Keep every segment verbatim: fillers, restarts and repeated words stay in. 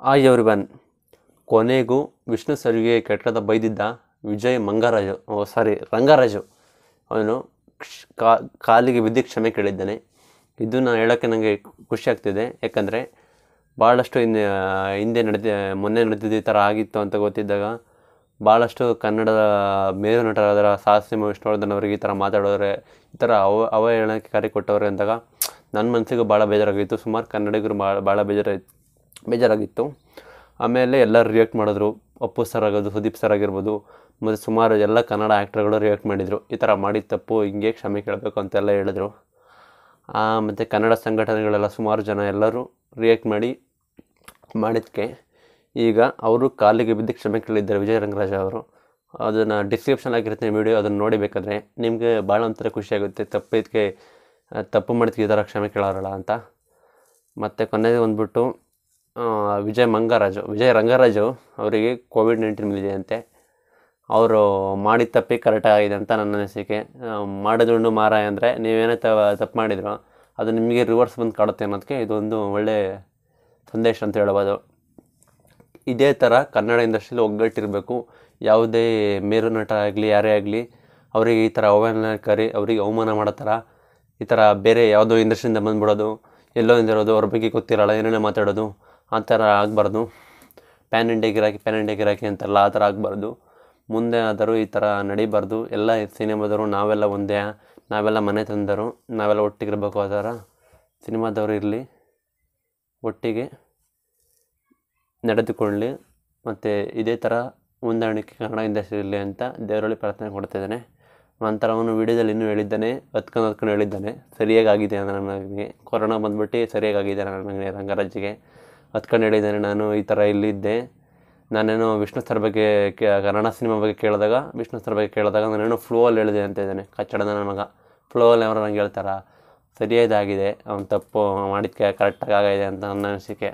Hi everyone. ಕೊನೆಗೂ ವಿಷ್ಣು ಸರ್ಗೆ ಕೆಟ್ಟದ ಬೈದಿದ್ದ ವಿಜಯ್ ಮಂಗರಾಜು ಓ ಸಾರಿ ರಂಗರಾಜು ಅವನು ಕಾ ಕಾಲಿಗೆ ಬಿದ್ದು ಕ್ಷಮೆ ಕೇಳಿದ್ದಾನೆ. ಇದು ನಾನು ಹೇಳೋಕ್ಕೆ ನನಗೆ ಖುಷಿ ಆಗ್ತಿದೆ, ಯಾಕಂದರೆ ಭಾಳಷ್ಟು ಹಿಂದೆ ಹಿಂದೆ ನಡೆದ ಮೊನ್ನೆ ನಡೆದಿದ್ದು ಈ ಥರ ಆಗಿತ್ತು ಅಂತ ಗೊತ್ತಿದ್ದಾಗ ಭಾಳಷ್ಟು ಕನ್ನಡದ ಮೇರು ನಟರಾದ ಸಾಹಸಿ ವಿಷ್ಣುವರ್ಧನ್ ಅವರಿಗೆ ಈ ಥರ ಮಾತಾಡೋರೆ, ಈ ಥರ ಅವ ಅವಹೇಳನಕಾರಿ ಕೊಟ್ಟವ್ರೆ ಅಂದಾಗ ನನ್ನ ಮನಸ್ಸಿಗೂ ಭಾಳ ಬೇಜಾರಾಗಿತ್ತು. ಸುಮಾರು ಕನ್ನಡಿಗರು ಭಾಳ ಭಾಳ ಬೇಜಾರಾಗಿತ್ತು ಬೇಜಾರಾಗಿತ್ತು ಆಮೇಲೆ ಎಲ್ಲರೂ ರಿಯಾಕ್ಟ್ ಮಾಡಿದ್ರು. ಅಪ್ಪು ಸರ್ ಆಗೋದು, ಸುದೀಪ್ ಸರ್ ಆಗಿರ್ಬೋದು, ಮತ್ತು ಸುಮಾರು ಎಲ್ಲ ಕನ್ನಡ ಆ್ಯಕ್ಟರ್ಗಳು ರಿಯಾಕ್ಟ್ ಮಾಡಿದರು. ಈ ಥರ ಮಾಡಿದ ತಪ್ಪು, ಹಿಂಗೆ ಕ್ಷಮೆ ಕೇಳಬೇಕು ಅಂತೆಲ್ಲ ಹೇಳಿದ್ರು. ಮತ್ತು ಕನ್ನಡ ಸಂಘಟನೆಗಳೆಲ್ಲ ಸುಮಾರು ಜನ ಎಲ್ಲರೂ ರಿಯಾಕ್ಟ್ ಮಾಡಿ ಮಾಡಿದ್ದಕ್ಕೆ ಈಗ ಅವರು ಕಾಲಿಗೆ ಬಿದ್ದು ಕ್ಷಮೆ ಕೇಳಿದ್ದಾರೆ ವಿಜಯ್ ರಂಗರಾಜ್ ಅವರು. ಅದನ್ನು ಡಿಸ್ಕ್ರಿಪ್ಷನ್ ಆಗಿರ್ತೀನಿ ವಿಡಿಯೋ, ಅದನ್ನು ನೋಡಿಬೇಕಾದ್ರೆ ನಿಮಗೆ ಭಾಳ ಒಂಥರ ಖುಷಿಯಾಗುತ್ತೆ. ತಪ್ಪಿದ್ದಕ್ಕೆ ತಪ್ಪು ಮಾಡಿದ್ದಕ್ಕೆ ಈ ಥರ ಕ್ಷಮೆ ಕೇಳೋರಲ್ಲ ಅಂತ. ಮತ್ತು ಕೊನೆಗೆ ಬಂದ್ಬಿಟ್ಟು ವಿಜಯ್ ಮಂಗರಾಜು ವಿಜಯ್ ರಂಗರಾಜು ಅವರಿಗೆ ಕೋವಿಡ್ ನೈನ್ಟೀನ್ ಬಂದಿದೆಯಂತೆ. ಅವರು ಮಾಡಿದ ತಪ್ಪಿಗೆ ಕರೆಕ್ಟಾಗಿದೆ ಅಂತ ನನ್ನ ಅನಿಸಿಕೆ. ಮಾಡಿದುಂಡು ಮಾರಾಯ ಅಂದರೆ ನೀವೇನೇ ತ ತಪ್ಪು ಮಾಡಿದ್ರು ಅದು ನಿಮಗೆ ರಿವರ್ಸ್ ಬಂದು ಕಾಡುತ್ತೆ ಅನ್ನೋದಕ್ಕೆ ಇದೊಂದು ಒಳ್ಳೆಯ ಸಂದೇಶ ಅಂತ ಹೇಳ್ಬೋದು. ಇದೇ ಥರ ಕನ್ನಡ ಇಂಡಸ್ಟ್ರಿಯಲ್ಲಿ ಒಗ್ಗಟ್ಟಿರಬೇಕು. ಯಾವುದೇ ಮೇರು ನಟ ಆಗಲಿ ಯಾರೇ ಆಗಲಿ ಅವರಿಗೆ ಈ ಥರ ಅವಮಾನಕಾರಿ ಅವರಿಗೆ ಅವಮಾನ ಮಾಡೋ ಥರ ಈ ಥರ ಬೇರೆ ಯಾವುದೋ ಇಂಡಸ್ಟ್ರಿಯಿಂದ ಬಂದುಬಿಡೋದು, ಎಲ್ಲೋ ಇಂದಿರೋದು, ಅವ್ರ ಬಗ್ಗೆ ಗೊತ್ತಿರಲ್ಲ ಏನೇನೋ ಮಾತಾಡೋದು, ಆ ಥರ ಆಗಬಾರ್ದು. ಪ್ಯಾನ್ ಇಂಡಿಯಾ ಗಿರಾಕಿ ಪ್ಯಾನ್ ಇಂಡಿಯಾ ಗಿರಾಕಿ ಅಂತೆಲ್ಲ ಆ ಥರ ಆಗಬಾರ್ದು. ಮುಂದೆ ಆದರೂ ಈ ಥರ ನಡೀಬಾರ್ದು. ಎಲ್ಲ ಸಿನಿಮಾದವರು ನಾವೆಲ್ಲ ಒಂದೇ, ನಾವೆಲ್ಲ ಮನೆ ತಂದರು, ನಾವೆಲ್ಲ ಒಟ್ಟಿಗಿರಬೇಕು. ಆ ಥರ ಸಿನಿಮಾದವರು ಇರಲಿ, ಒಟ್ಟಿಗೆ ನಡೆದುಕೊಳ್ಳಿ, ಮತ್ತು ಇದೇ ಥರ ಹೊಂದಾಣಿಕೆ ಕನ್ನಡ ಇಂಡಸ್ಟ್ರಿ ಇರಲಿ ಅಂತ ದೇವರಲ್ಲಿ ಪ್ರಾರ್ಥನೆ ಕೊಡ್ತಿದ್ದಾನೆ. ನಂತರ ಅವನು ವೀಡಿಯೋದಲ್ಲಿ ಇನ್ನೂ ಹೇಳಿದ್ದಾನೆ, ಹತ್ಕೊಂಡು ಹತ್ಕೊಂಡು ಹೇಳಿದ್ದಾನೆ, ಸರಿಯಾಗಿ ಆಗಿದೆ ನನಗೆ ಕೊರೋನಾ ಬಂದ್ಬಿಟ್ಟು ಸರಿಯಾಗಿ ಆಗಿದೆ ನನಗೆ ರಂಗರಾಜಿಗೆ ಹತ್ಕೊಂಡು ಹೇಳಿದ್ದಾನೆ. ನಾನು ಈ ಥರ ಇಲ್ಲಿದ್ದೆ, ನಾನೇನೋ ವಿಷ್ಣು ಸರ್ ಬಗ್ಗೆ ಕನ್ನಡ ಸಿನಿಮಾ ಬಗ್ಗೆ ಕೇಳಿದಾಗ ವಿಷ್ಣು ಸರ್ ಬಗ್ಗೆ ಕೇಳಿದಾಗ ನಾನೇನೋ ಫ್ಲೋ ಅಲ್ಲಿ ಹೇಳಿದೆ ಅಂತ ಇದ್ದಾನೆ. ಕಚ್ಚಡದ ನನ್ನ ಮಗ ಫ್ಲೋ ಅಲ್ಲಿ ಅವರು ನಂಗೆ ಹೇಳ್ತಾರ, ಸರಿಯಾದಾಗಿದೆ, ಅವ್ನು ತಪ್ಪು ಮಾಡಿದ್ದಕ್ಕೆ ಕರೆಕ್ಟಾಗಿ ಆಗಿದೆ ಅಂತ ನನ್ನ ಅನಿಸಿಕೆ.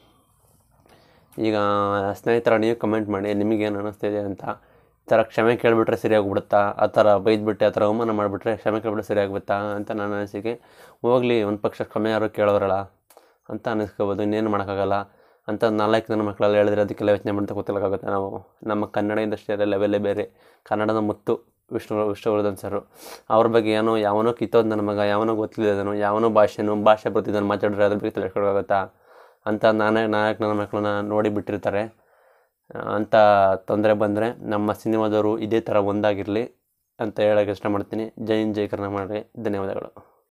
ಈಗ ಸ್ನೇಹಿತರ ನೀವು ಕಮೆಂಟ್ ಮಾಡಿ ನಿಮಗೇನು ಅನ್ನಿಸ್ತಿದೆ ಅಂತ. ಈ ಥರ ಕ್ಷಮೆ ಕೇಳಿಬಿಟ್ರೆ ಸರಿಯಾಗ್ಬಿಡುತ್ತಾ, ಆ ಥರ ಬೈದ್ಬಿಟ್ಟೆ ಆ ಥರ ಅವಮಾನ ಮಾಡಿಬಿಟ್ರೆ ಕ್ಷಮೆ ಕೇಳಿಬಿಟ್ರೆ ಸರಿಯಾಗ್ಬಿಡುತ್ತಾ ಅಂತ ನನ್ನ ಅನಿಸಿಕೆ. ಹೋಗಲಿ, ಒಂದು ಪಕ್ಷ ಕ್ಷಮೆ ಯಾರು ಕೇಳೋರಲ್ಲ ಅಂತ ಅನ್ನಿಸ್ಕೋಬೋದು, ಇನ್ನೇನು ಮಾಡೋಕ್ಕಾಗಲ್ಲ ಅಂತ ನಾಲ್ಕು ನನ್ನ ಮಕ್ಕಳೆಲ್ಲ ಹೇಳಿದ್ರೆ ಅದಕ್ಕೆಲ್ಲ ಯೋಚನೆ ಮಾಡ್ತಾ ಕೂತಿರೋಕ್ಕಾಗುತ್ತೆ. ನಾವು ನಮ್ಮ ಕನ್ನಡ ಇಂಡಸ್ಟ್ರಿಯಲ್ಲ ಲೆವೆಲ್ಲೇ ಬೇರೆ. ಕನ್ನಡದ ಮುತ್ತು ವಿಷ್ಣು ವಿಷ್ಣುವರ್ಧನ್ ಸರು, ಅವ್ರ ಬಗ್ಗೆ ಏನೋ ಯಾವನೋ ಕಿತ್ತೋದು ನನ್ನ ಮಗ, ಯಾವನೋ ಗೊತ್ತಿಲ್ಲದನು, ಯಾವನೋ ಭಾಷೆನೋ ಭಾಷೆ ಬರ್ತಿದ್ದಾನೆ ಮಾತಾಡಿದ್ರೆ ಅದ್ರ ಬಗ್ಗೆ ತಿಳ್ಕೊಳಕ್ಕಾಗತ್ತಾ ಅಂತ ನಾನೇ ನಾಲ್ಕು ನನ್ನ ಮಕ್ಕಳನ್ನ ನೋಡಿ ಬಿಟ್ಟಿರ್ತಾರೆ. ಅಂಥ ತೊಂದರೆ ಬಂದರೆ ನಮ್ಮ ಸಿನಿಮಾದವರು ಇದೇ ಥರ ಒಂದಾಗಿರಲಿ ಅಂತ ಹೇಳೋಕ್ಕೆ ಇಷ್ಟಪಡ್ತೀನಿ. ಜೈ ಹಿಂದ್ ಜೈ ಕರ್ನಾಟಕ ಮಾಡಿ ಧನ್ಯವಾದಗಳು.